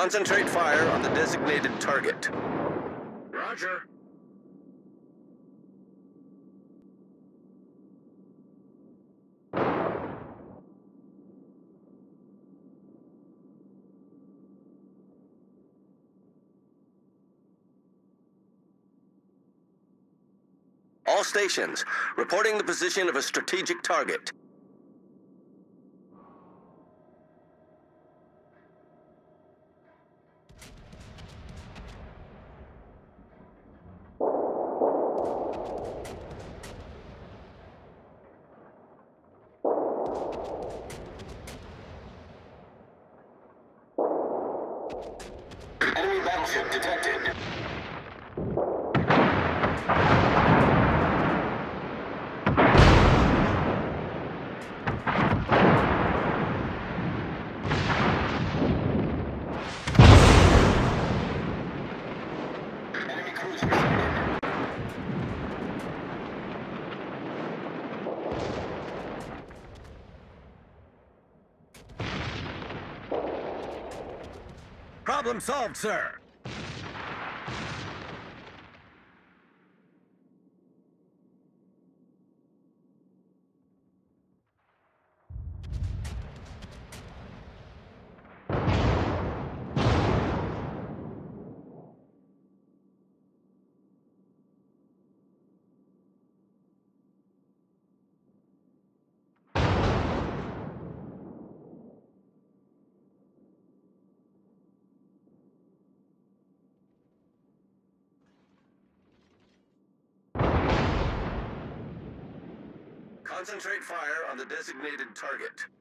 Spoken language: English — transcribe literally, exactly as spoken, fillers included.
Concentrate fire on the designated target. Roger. All stations, reporting the position of a strategic target. Enemy battleship detected. Enemy cruiser sighted. Problem solved, sir. Concentrate fire on the designated target.